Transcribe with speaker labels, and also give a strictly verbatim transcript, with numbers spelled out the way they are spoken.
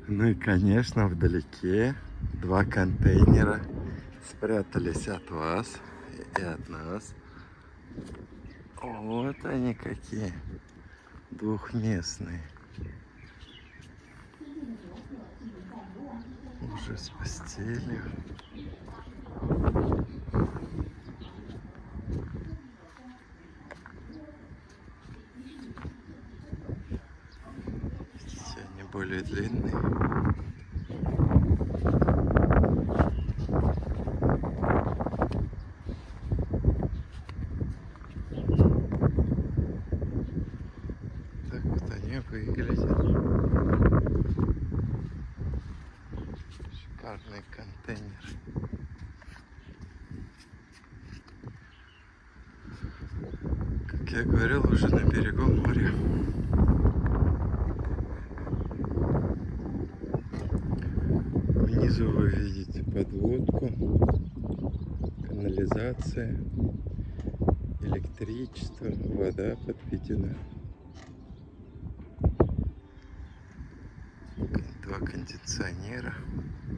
Speaker 1: Ну и, конечно, вдалеке два контейнера спрятались от вас и от нас. Вот они какие, двухместные. Уже с постелью. Видите, они более длинные. Так вот они выглядят. Шикарный контейнер. Как я говорил, уже на берегу моря. Внизу вы видите подводку, канализация, электричество, вода подведена. Два кондиционера.